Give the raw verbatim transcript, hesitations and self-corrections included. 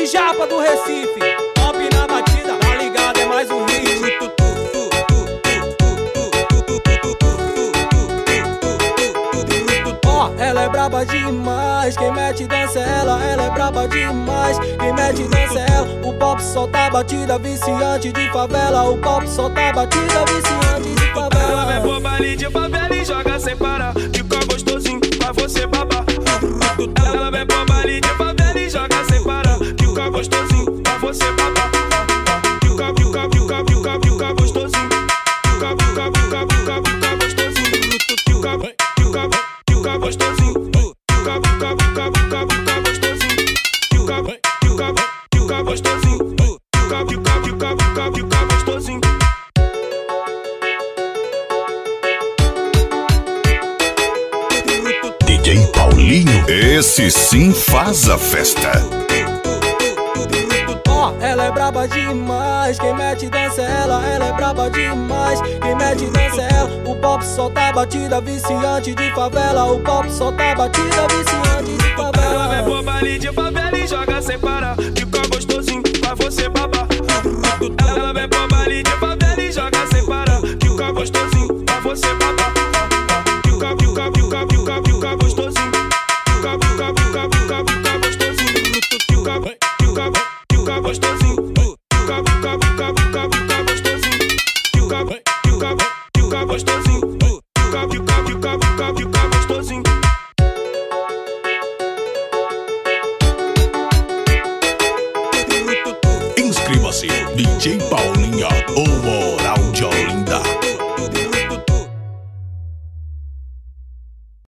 japa do Recife, pop na batida, tá ligado? É mais um hit. Ó, ela é braba demais, quem mete dança é ela. Ela é braba demais, quem mete dança é ela. O pop solta a batida, viciante de favela. O pop solta a batida, viciante de favela. Ela vai pro baile de favela e joga sem parar, fica gostosinho pra você babar. Ela vai pro baile de favela e joga sem parar, fica gostosinho pra você babar. Fica, fica, fica, fica, fica gostosinho. Fica, fica, fica, fica, fica gostosinho. Fica, fica, fica gostosinho. Fica, fica, fica, fica, fica gostosinho. Fica, fica, fica gostosinho. Fica, fica, fica, fica, fica gostosinho. D J Paulinho, esse sim faz a festa. Ó, ela é braba demais, quem mete dança é ela. Ela é braba demais, quem mete dança é ela. O pop solta a batida, viciante de favela. O pop solta a batida, viciante de